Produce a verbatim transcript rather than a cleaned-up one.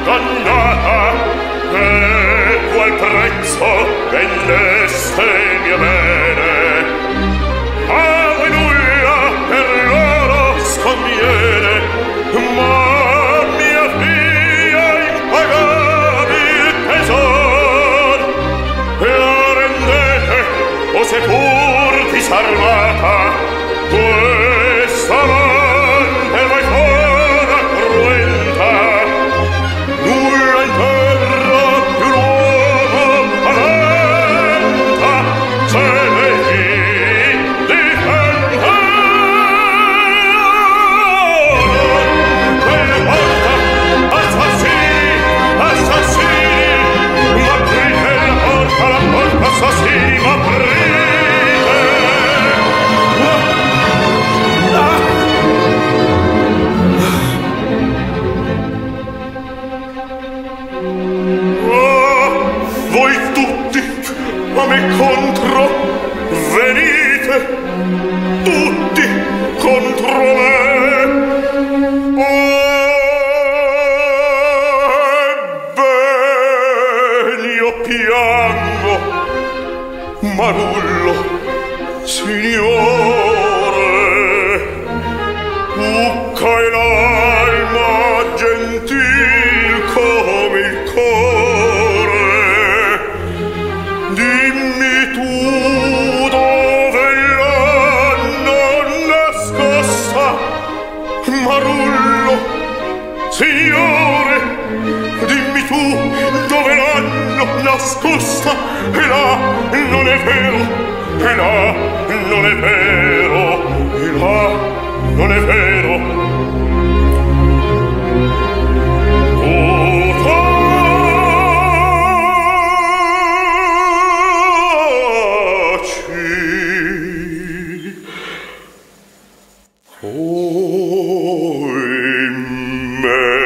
dannata, e qual prezzo vendeste mio bene. A voi nulla per loro sconviene, ma mia figlia impagabil tesor. La rendete, o se pur disarmata, questa amante voi fora cruenta. Nulla in terra più l'uomo paventa, se le chi difende. Quelle porta, assassini, assassini, ma aprite la porta, la porta, assassini, ma aprite. Voi tutti a me contro venite, tutti contro me. Ebbene io piango, Marullo, signore, ucca e l'alma gentil come il core. Dimmi tu dove l'hanno nascosta, Marullo, signore, dimmi tu dove l'hanno nascosta. E là non è vero, e là non è vero, e là non è vero. Oh, in me.